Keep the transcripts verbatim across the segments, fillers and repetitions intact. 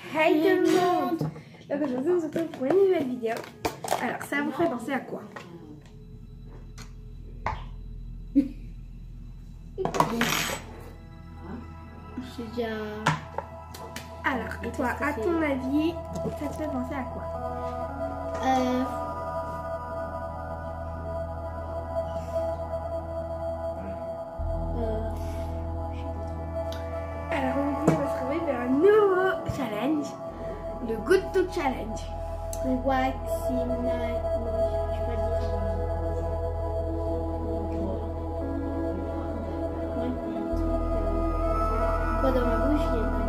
Hey tout le monde! Donc aujourd'hui on se retrouve pour une nouvelle vidéo. Alors ça vous fait penser à quoi? J'ai déjà... Alors toi, à ton avis, ça te fait penser à quoi? Euh... Euh... Je sais pas trop. Alors aujourd'hui on va se retrouver vers un nouveau challenge, le Good to Challenge. Le waxing night... Non, je peux pas le dire. Ouais, il y a un truc... euh, Moi dans ma bouche, il y a une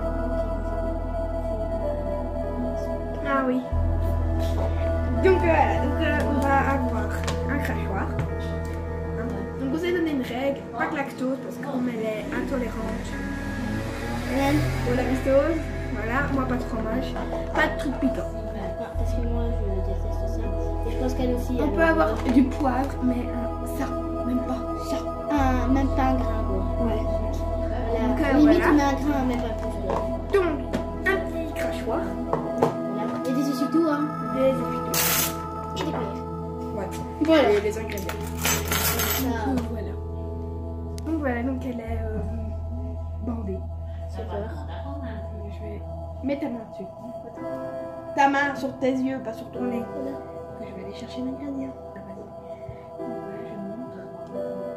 Ah oui. Donc voilà, donc, euh, on va avoir un crachoir. Hein. Donc vous avez donné une règle, pas de lactose parce que comme elle est intolérante Elle, au lactose, voilà, moi pas de fromage, pas de trucs piquants. parce que moi je déteste ça. Et je pense qu'elle aussi. On elle peut avoir du poivre, mais euh, ça, même pas ça. un, même pas un grain quoi. Ouais. Voilà. Donc, euh, Limite voilà. on met un grain, même pas plus. Donc, un petit crachoir. Voilà. Et des aussi tout hein. Des épitaux. Et des cuillères. Ouais. Voilà. Et les ingrédients. Ça, Donc voilà. Donc voilà, donc elle est euh, bandée. c'est peur. Je vais mettre ta main dessus. Ta main sur tes yeux, pas sur ton nez. Voilà. Je vais aller chercher l'ingrédient. Ah, vas-y. Donc voilà, je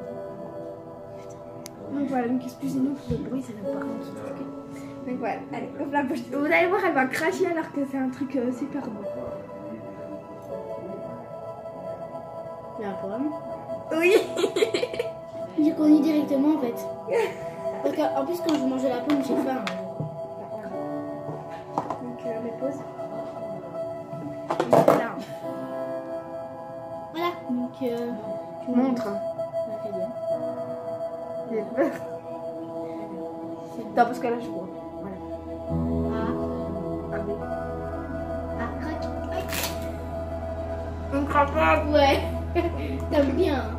montre. Donc voilà, donc excusez-nous pour le bruit, c'est nos parents qui s'occupent. Donc voilà, allez, ouvre la bouche. Vous allez voir, elle va cracher alors que c'est un truc euh, super bon. La pomme. Oui. J'ai connu directement en fait. Parce qu'en plus quand je mange la pomme, j'ai faim. Donc euh, mes pauses. Voilà. Voilà. Donc euh, je vous Montre. l'ingrédient. J'ai peur. Non, parce que là je vois. Voilà. Ah. Ah oui. Ah, crac. Aïe. On craque pas. Ouais. T'aimes bien. Hein.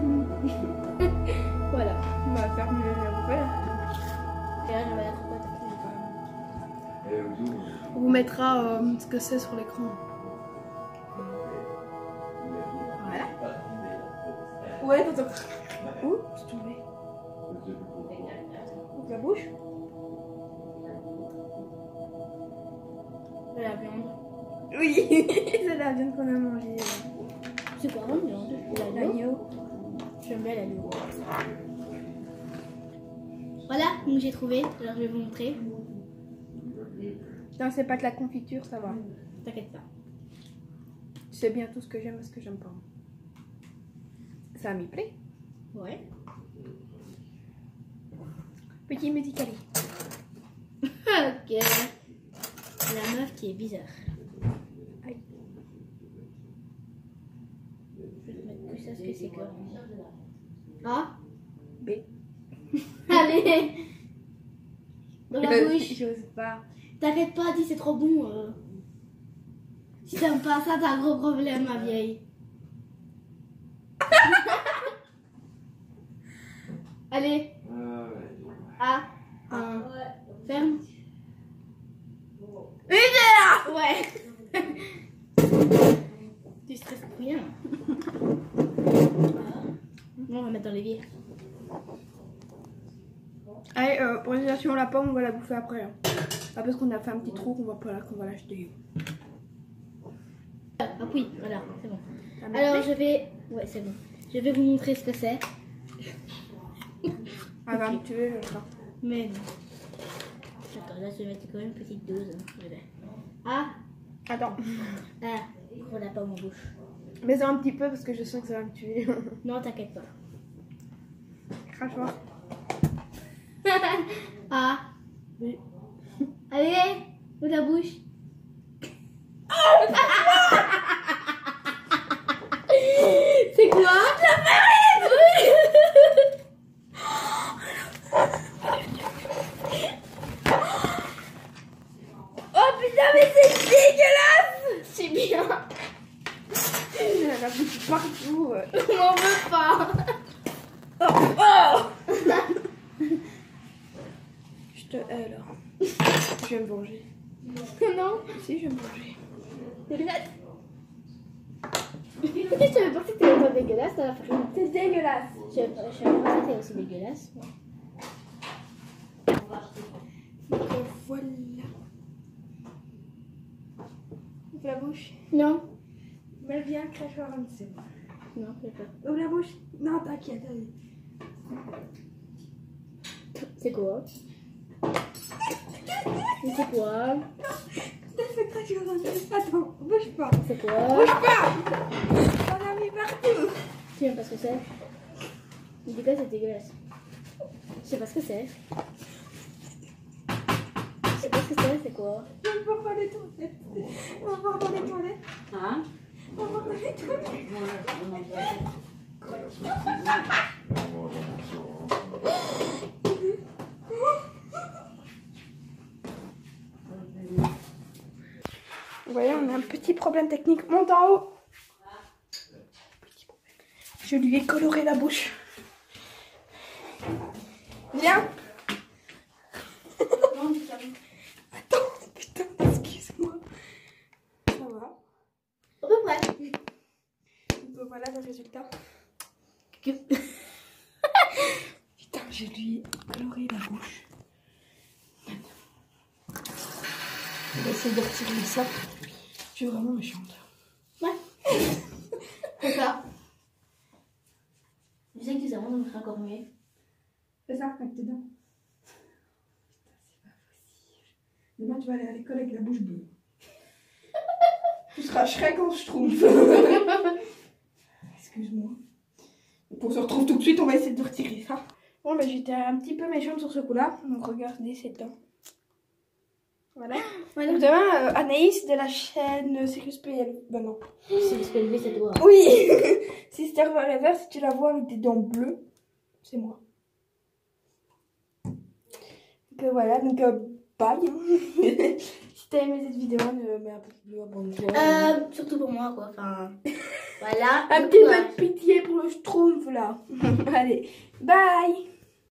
Voilà. On va faire mieux la bouffer. Et là, j'avais la compote. On vous mettra euh, ce que c'est sur l'écran. Voilà. Ouais, t'entends. Ouh, c'est tombé. Ouvre la bouche. De la viande. Oui, c'est la viande qu'on a mangée. C'est quoi la viande? L'agneau. L'agneau. J'aime bien l'agneau. Voilà, donc j'ai trouvé. Alors je vais vous montrer. Non, c'est pas de la confiture, ça va. T'inquiète pas. C'est bien tout ce que j'aime et ce que j'aime pas. Ça m'y plaît. Ouais. Petit médicament. Ok. La meuf qui est bizarre. Aïe. Je vais te mettre plus ça ce que c'est que. A. B. Allez. Dans la Euh, bouche. J'ose pas. T'inquiète pas, dis c'est trop bon. euh. Si t'aimes pas ça, t'as un gros problème, ma vieille. Allez. A. Un. Ferme. Ouais. Tu stresses pour rien. Bon, on va mettre dans l'évier. Allez, euh, pour les sur la pomme, on va la bouffer après. Hein. Ah, parce qu'on a fait un petit trou qu'on va pas qu'on va l'acheter. Ah oui, voilà, c'est bon. Ça m'a Alors plu. je vais... Ouais, c'est bon. Je vais vous montrer ce que c'est. Elle va me tuer, je crois. Mais non. Attends, là je vais mettre quand même une petite dose. Je vais. Ah, Attends. ah, gros la pomme en bouche. Mais c'est un petit peu parce que je sens que ça va me tuer. Non, t'inquiète pas. Crachoir. Ah. Oui. Allez, ouvre la bouche. C'est quoi? La farine. Oh putain, mais c'est dégueulasse! C'est bien. Elle a la bouche partout. On m'en veut pas. Oh, oh. Je te hais là. Je vais me venger. Non. Si, je vais manger. Des lunettes. Pourquoi je savais pas que c'était pas dégueulasse dans la farine? C'est dégueulasse. Je savais pas je savais pas que c'était aussi dégueulasse. Donc euh, voilà. Ouvre la bouche. Non. Mais viens, crachoir un petit peu. Non, je sais pas. Ouvre la bouche. Non, t'inquiète, allez. C'est quoi? C'est quoi? T'as fait crachoir un petit peu. Attends, bouge pas. C'est quoi? Bouge pas. On a mis partout. Tu sais pas ce que c'est? Mais du coup, c'est dégueulasse. Je sais pas ce que c'est. Je sais pas ce que c'est, c'est quoi? On va voir dans les toilettes. On va voir dans les toilettes. Hein? On va voir dans les toilettes. Vous voyez, on a un petit problème technique. Monte en haut. Petit problème. Je lui ai coloré la bouche. Viens. Attends, putain, excuse-moi. Ça va. À peu près. Donc voilà le résultat. Que- Putain, je lui ai coloré la bouche. On va essayer de retirer ça. Je suis vraiment méchante. Ouais. C'est ça. Je sais que ça va me faire encore mieux. Fais ça, avec tes dents. Putain, c'est pas possible. Demain, tu vas aller à l'école avec la bouche bleue. Tu seras Shrek en schtroumpf. Excuse-moi. Pour se retrouver tout de suite, on va essayer de retirer ça. Bon, mais j'étais un petit peu méchante sur ce coup-là. Donc, regardez ces dents. Voilà. Voilà. Donc, demain, euh, Anaïs de la chaîne Sirius P L. Ben non. C'est le spell V, c'est toi. Oui. Sister Forever, si tu la vois avec des dents bleues, c'est moi. Donc euh, voilà, donc euh, bye. Si t'as aimé cette vidéo, ne mets un petit bleu, abonne-toi. Euh, surtout pour moi, quoi. Enfin, voilà. Un Donc, petit ouais. peu de pitié pour le schtroumpf là. Allez, bye.